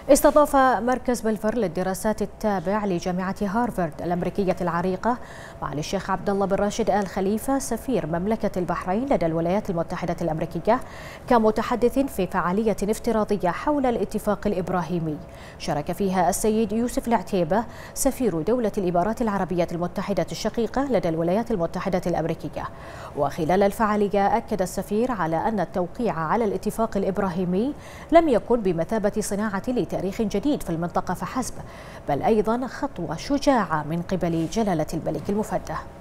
استضاف مركز بلفور للدراسات التابع لجامعة هارفارد الأمريكية العريقة معالي الشيخ عبد الله بن راشد آل خليفة سفير مملكة البحرين لدى الولايات المتحدة الأمريكية كمتحدث في فعالية افتراضية حول الاتفاق الإبراهيمي. شارك فيها السيد يوسف العتيبة سفير دولة الإمارات العربية المتحدة الشقيقة لدى الولايات المتحدة الأمريكية. وخلال الفعالية أكد السفير على أن التوقيع على الاتفاق الإبراهيمي لم يكن بمثابة صناعة تاريخ جديد في المنطقة فحسب، بل أيضا خطوة شجاعة من قبل جلالة الملك المفدى.